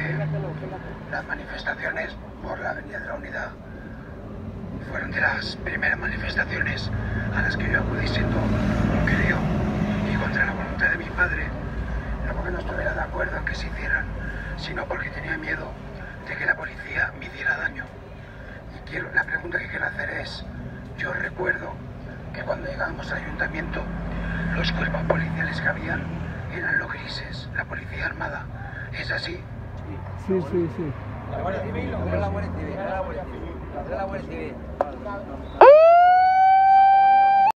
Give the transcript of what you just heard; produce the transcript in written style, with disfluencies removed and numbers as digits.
las manifestaciones por la Avenida de la Unidad fueron de las primeras manifestaciones a las que yo acudí siendo un crío y contra la voluntad de mi padre, no porque no estuviera de acuerdo en que se hicieran, sino porque tenía miedo de que la policía me hiciera daño. Y la pregunta que quiero hacer es, yo recuerdo que cuando llegábamos al ayuntamiento, los cuerpos policiales que habían eran los grises, la policía armada. ¿Es así? Sí. La Guardia Civil, no era la Guardia Civil, era la Guardia Civil.